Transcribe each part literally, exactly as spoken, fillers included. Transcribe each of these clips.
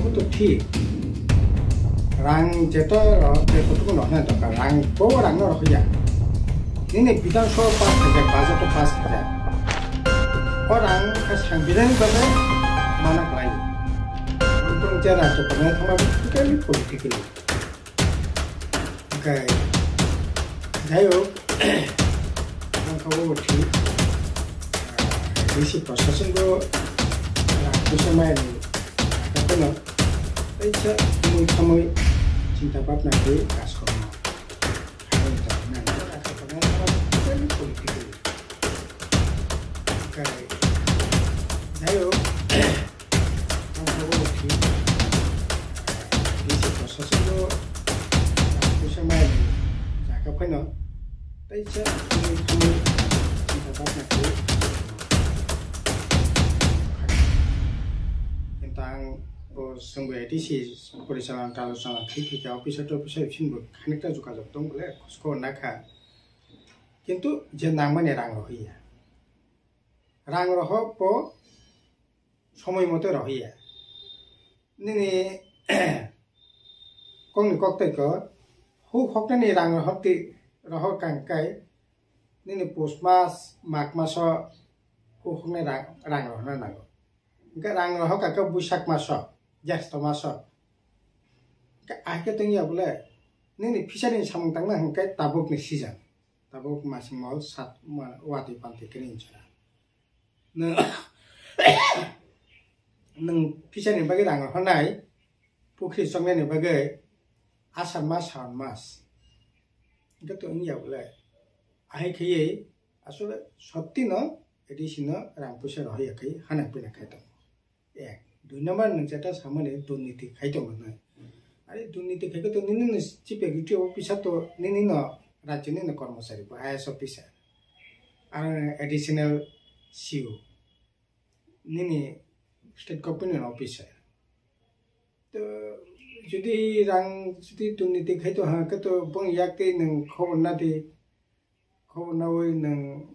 तो ठीक rang jeta je kutu no na to ka rang bo rang no ro ya ni ne bidan so pas ka baza to pas ka orang ka sang bidan ba ne mana kai untuk jara to ka na thama ka ni politically okay dayo ang ka wo thi isi processing go ku samay ni ka no ai cha muy thamoi cinta bapna ke kas kono hai ta na na ka ka na ka ni politically kai dayo ang ko wo thi isi processing go ku samay ni ja ka phai no ai cha muy thamoi cinta bapna ke tentang sungguh edisi polisalan kalau salah kritik ya officer to officer sini kanikta juga jatuh boleh skor nakha কিন্তু যে নাম মানে রাং রহিয়া রাং রহ প সময় মতো রহিয়া নিনি কংনি কক্তাই ক হু হকনানি রাং রহতি রহ কাংকাই নিনি পুষ মাস মাঘ মাস হু হকনাই রাং রাং রহ না নাগো কা রাং রহ কাকা বৈশাখ মাস জ্যৈষ্ঠ মাস আইকে তংয়া বলে নিনি ফিসারিনি সামং তাংনা হংকাই তাবুকনি সিজন তাবুক মাসিং মল সাত ওয়াতি পান্তি কেনি জরা ন नों फिसानि बागै रां हरनाय पुख्रि संनायनि बागै आसार मास सावन मास এটা তো ইয়া বলে আহে খেয়ে আসলে সত্যি ন এডিশন রাং পয়সা রহিয়াখै হানা পিনা খাইতো এক দুই নম্বর নং যেটা সামনে দুর্নীতি খাইতো না আরে দুর্নীতি খাইতো তো নিনি চিফ এক্সিকিউটিভ অফিসার তো নিনি ন রাজ্যনি ন কর্মচারী আইএস অফিসার আর এডিশনাল সিও নিনি स्टेट गवर्नमेंट ऑफिसर तो जुदी रंग जुदी दुर्नीति खाइतो हाके तो बंग याके नों खबर नादि खबर नावै नों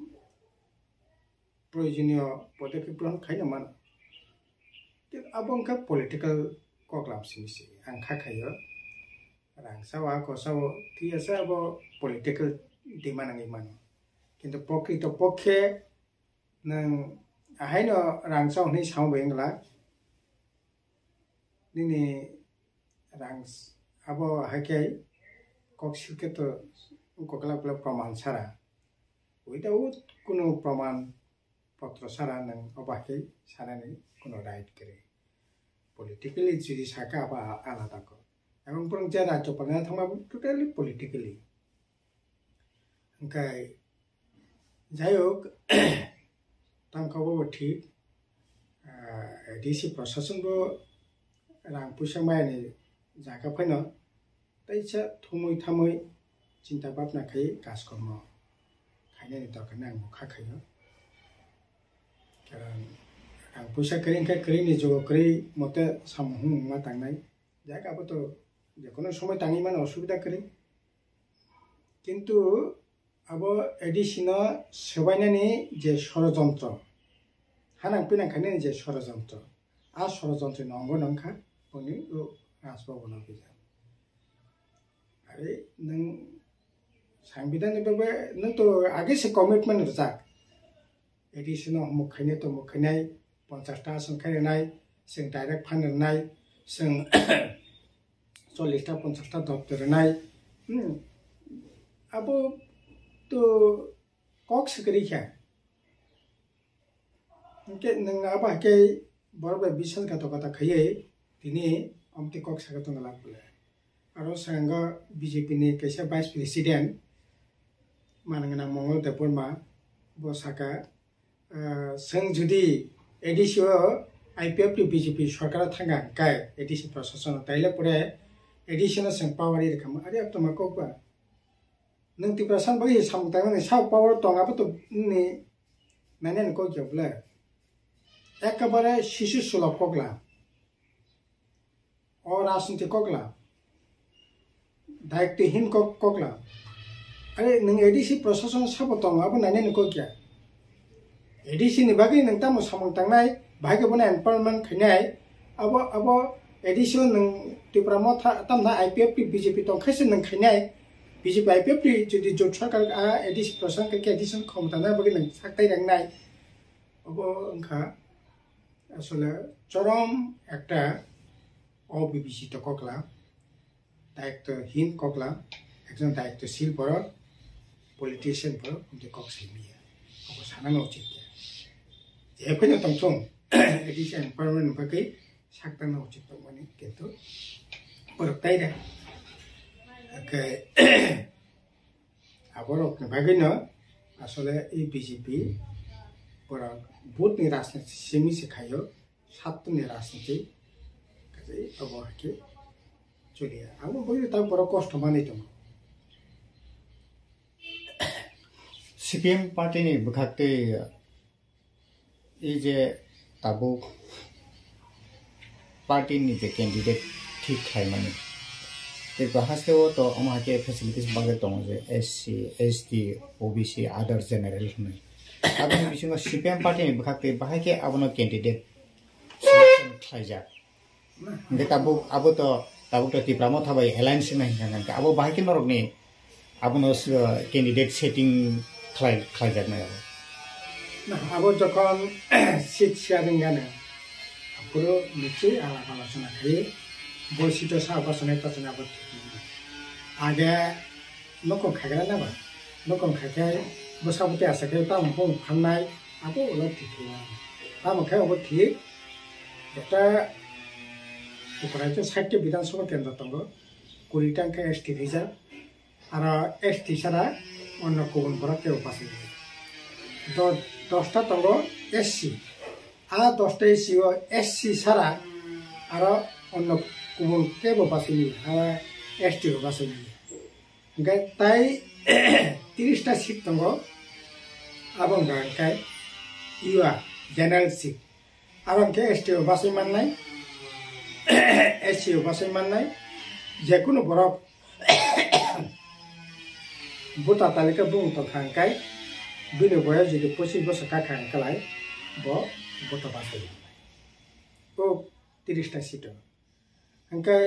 प्रयोजनीय पदक्षेप ग्रहण खाइनो मान आबंका पलिटिकल कक्लाम सिमिसि आं खाखायो रां सावा कोसाव थियासा अब पलिटिकल डिमान्ड मान किन्तु प्रकृत पक्षे नों आहायनो रां सावनि साव बेंगला निनि रां आबो हाके कक्सिके तो ककला कला प्रमाण सारा उइदाउट कुनो प्रमाण पत्र सारा नों अबाके सारानि कुनो राइट करे पलिटिकली जुदि साका आबा आलादा को एवं प्रं जे राज्य पालना थांबा टोटली पलिटिकली ओंखाय जायक तंकाबो ठीक डीसी प्रशासनबो रां पैसा मायनि जागा फैनो तैसा थुमै थामै चिन्ता भाबना खाय काजकर्म खायनायनि दरकार नां खाखायो कारण रां पैसा करिंखाय करिनि जग करि मते सामहु मा तांनाय जागाबो तो जेकोनो समय तांगि मान असुबिदा करि किन्तु अब एडिशन सबायनानि जे षड़यंत्र हानां पिनांखानि जे षड़यंत्र आ षड़यंत्र नंगौ नंखा बनि राजभवन अभियान अरे नों संविधान बाबे नों तो आगे से कमिटमेंट जाक एडिशन मुखायने तो मुखायनाय पचासटा आसन खायनाय जों डाइरेक्ट फाननाय जों चल्लिसटा पचासटा दप्तरनाय अब तो कक सकरिखा के नों आबा के बरबे बिसल का तो कथा खये दिने अमते कक सका तो लाग बोले आरो संग बीजेपी ने कैसे वाइस प्रेसिडेंट मानगना मंगल देवबर्मा बसाका जों जुदि एडिसिओ आईपीएफ टू बीजेपी सरकार थांगा गाय एडिसि प्रशासन ताइले परे एडिसन जों पावर रखम अरे अब तो माकोबा नों तिप्रासान बगे सामतांग साव पावर तंगाबो तो नि नाने को जबले एकेबारे शिशु सुलभ कगला और राजनीति कगला दायित्वहीन कगला अरे नों एडिसि प्रशासन साव तंगाबो नाने को क्या एडिसि नि बागै नों तामो सामतांनाय भागे बना एनपायरमेंट खैनाय अब अब एडिशन नों त्रिपुरा म तमना आईपीएफ बीजेपी तो खायसे नों खायनाय बीजेपी आईपीएफ जुदि जट सरकार आ एडिशन प्रशासन के एडिशन क्षमता बगे नों साक्ताय रंगनाय अबो ओंखा আসলে চরম একটা অবিবেচিত ককলা দায়িত্বহীন ককলা একজন দায়িত্বশীল বড় পলিটিশিয়ান বড় কিন্তু কক সাইমিয়া অবো সানানো উচিত যেখানে তংথং এডিশন এনভায়রনমেন্ট বাকি সাকতানো উচিত মানে কিন্তু বরকতাই রে ওকে আবরক বাগিনো আসলে এই বিজেপি বড় बहुत नि राजनीति सेमी से खायो सात नि राजनीति कजै अब के चलिया अब बगे ता बड़ कष्ट माने दं सीपीएम पार्टी नि बखाते ई जे ताबो पार्टी नि जे कैंडिडेट ठीक खाय माने ते बहासेओ तो अमा के फैसिलिटीज बागे दं जे SC ST OBC other general होय abang bisingo सीपीएम पार्टी नि बखाते बाहाय के abono कैंडिडेट सिलेक्शन खायजा नगे ताबो आबो तो ताबो तो तिप्रामो थाबाय अलायंस नै हांगान आबो बाहाय के नरकनि abono कैंडिडेट सेटिंग खाय खायजा ना ना आबो जखन सिट शेयारिंग गाने पुरो निचे आला आलोचना खाय बयसित साबासनाय तसना आबो आगे लोक खायग्रा ना बा लोक खायखाय बसाबते आसाके ताम फं फाननाय आबो ओला थिखिया ताम खाय ओबो थिक एटा उपराज्य साहित्य विधानसभा केन्द्र तंगो कुरिटां के एसटी रिजार्व आरो एसटी सारा अन्य गुबुन बरके उपासि द दसटा तंगो एससी आ दसटा एससी ओ एससी सारा आरो अन्य गुबुन के उपासि आ एसटी उपासि गे ताई तीस टा सीट तंगो abang kai iwa general seat abang ke S T O basai mannai S C O basai mannai jekono borok buta talika bung to khangkai bini boya jodi পঁচিশ বছর ka khangkalai bo buta basai o ত্রিশ টা seat angkai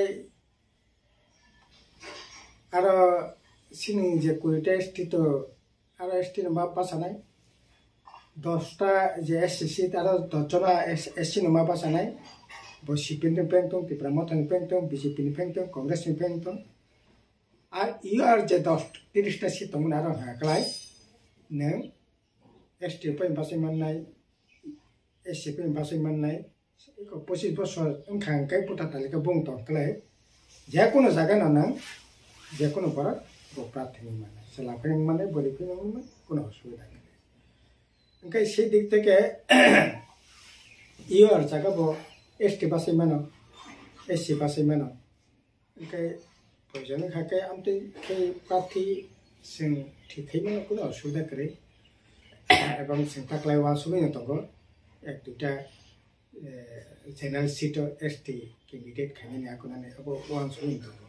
aro sini je kuita st to aro st no ma pasanai দশটা যে SC seat আর দশজনা SC नमा পাসানাই ব সিপিএম नि पेंटों तिप्रा मथन पेंटों बीजेपी नि पेंटों कांग्रेस नि पेंटों आर इउ आर जे दस तीस टा सिट तंगन आरो हाकलाय नों एसटी पे बासै माननाय एससी पे बासै माननाय पঁচিশ বছর ओंखांकाय पुता तालिका बुंतो कलाय जे कोनो जागा नों जे कोनो पर प्रार्थना माने सलाफें माने बलिफें माने कोनो असुविधा ओंखाय से दिक থেকে इउ आर जागा बो एसटी बासै मानो एससी बासै मानो ओंखाय प्रयोजन खाके आमते के प्रार्थी जों ঠিকই माने कोनो असुविधा करे এবং जों ताकलाय वासुबैनो दंगो एक दुटा जनरल सीट एसटी कैंडिडेट खायनि आकुनानै अब वान सुबैनो